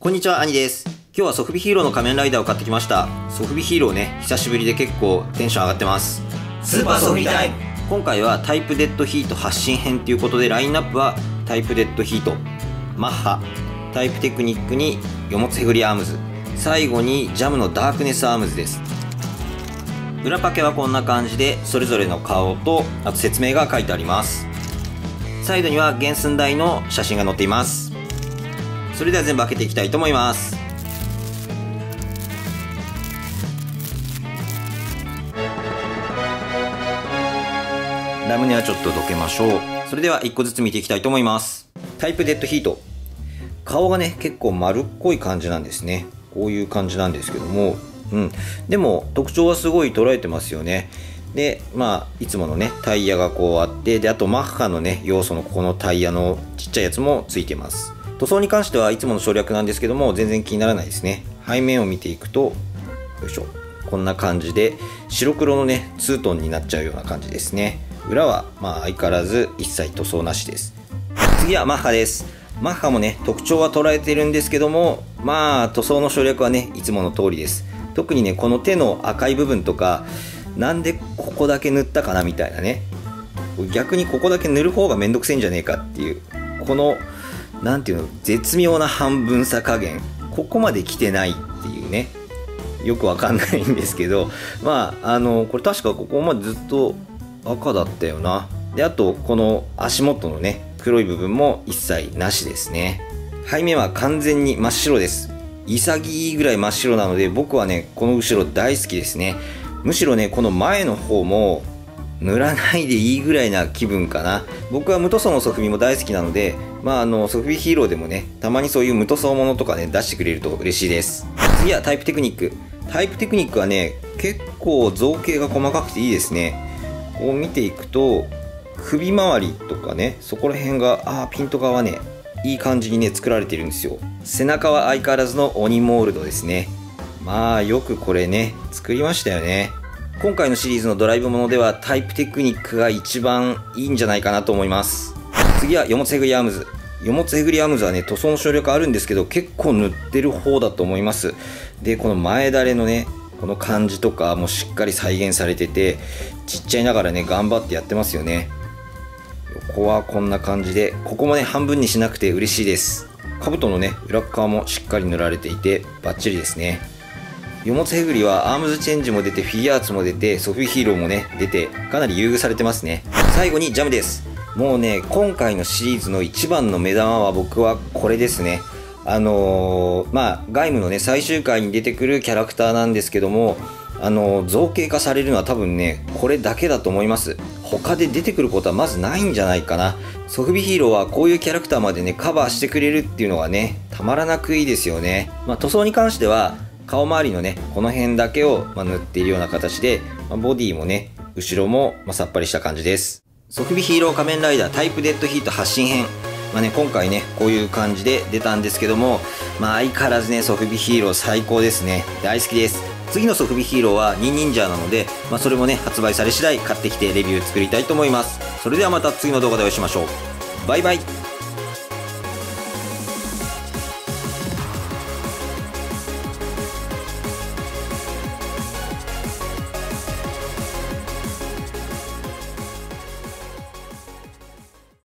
こんにちは、兄です。今日はソフビヒーローの仮面ライダーを買ってきました。ソフビヒーローね、久しぶりで結構テンション上がってます。 スーパーソフビタイム。 今回はタイプデッドヒート発進編ということで、ラインナップはタイプデッドヒート、マッハ、タイプテクニックにヨモツヘグリアームズ、最後にジャムのダークネスアームズです。裏パケはこんな感じで、それぞれの顔と、あと説明が書いてあります。サイドには原寸大の写真が載っています。それでは全部開けていきたいと思います。ラムネはちょっとどけましょう。それでは1個ずつ見ていきたいと思います。タイプデッドヒート。顔がね、結構丸っこい感じなんですね。こういう感じなんですけども、でも特徴はすごい捉えてますよね。で、いつものね、タイヤがこうあって、で、あとマッハのね、要素のここのタイヤのちっちゃいやつもついてます。塗装に関してはいつもの省略なんですけども、全然気にならないですね。背面を見ていくと、よいしょ。こんな感じで、白黒のね、ツートンになっちゃうような感じですね。裏は、相変わらず一切塗装なしです。次はマッハです。マッハもね、特徴は捉えてるんですけども、塗装の省略はね、いつもの通りです。特にね、この手の赤い部分とか、なんでここだけ塗ったかなみたいなね。逆にここだけ塗る方がめんどくせえんじゃねえかっていう、この、なんていうの、絶妙な半分差加減。ここまで来てないっていうね。よくわかんないんですけど、これ確かここまでずっと赤だったよな。で、あと、この足元のね、黒い部分も一切なしですね。背面は完全に真っ白です。潔いぐらい真っ白なので、僕はね、この後ろ大好きですね。むしろね、この前の方も、塗らないでいいぐらいな気分かな。僕は無塗装のソフビも大好きなので、ソフビヒーローでもね、たまにそういう無塗装ものとかね、出してくれると嬉しいです。次はタイプテクニック。タイプテクニックはね、結構造形が細かくていいですね。こう見ていくと、首周りとかね、そこら辺が、ピント側はね、いい感じにね、作られているんですよ。背中は相変わらずの鬼モールドですね。よくこれね、作りましたよね。今回のシリーズのドライブものではタイプテクニックが一番いいんじゃないかなと思います。次はヨモツヘグリアームズ。ヨモツヘグリアームズはね、塗装の省略あるんですけど、結構塗ってる方だと思います。で、この前だれのね、この感じとかもしっかり再現されてて、ちっちゃいながらね、頑張ってやってますよね。横はこんな感じで、ここもね、半分にしなくて嬉しいです。兜のね、裏側もしっかり塗られていて、バッチリですね。ヨモツヘグリはアームズチェンジも出て、フィギュアーツも出て、ソフビヒーローもね、出て、かなり優遇されてますね。最後にジャムです。もうね、今回のシリーズの一番の目玉は僕はこれですね。ガイムのね、最終回に出てくるキャラクターなんですけども、造形化されるのは多分ね、これだけだと思います。他で出てくることはまずないんじゃないかな。ソフビヒーローはこういうキャラクターまでね、カバーしてくれるっていうのがね、たまらなくいいですよね。塗装に関しては、顔周りのね、この辺だけを塗っているような形で、ボディもね、後ろもさっぱりした感じです。ソフビヒーロー仮面ライダータイプデッドヒート発進編。今回ね、こういう感じで出たんですけども、相変わらずね、ソフビヒーロー最高ですね。大好きです。次のソフビヒーローはニンニンジャーなので、それもね、発売され次第買ってきてレビュー作りたいと思います。それではまた次の動画でお会いしましょう。バイバイ。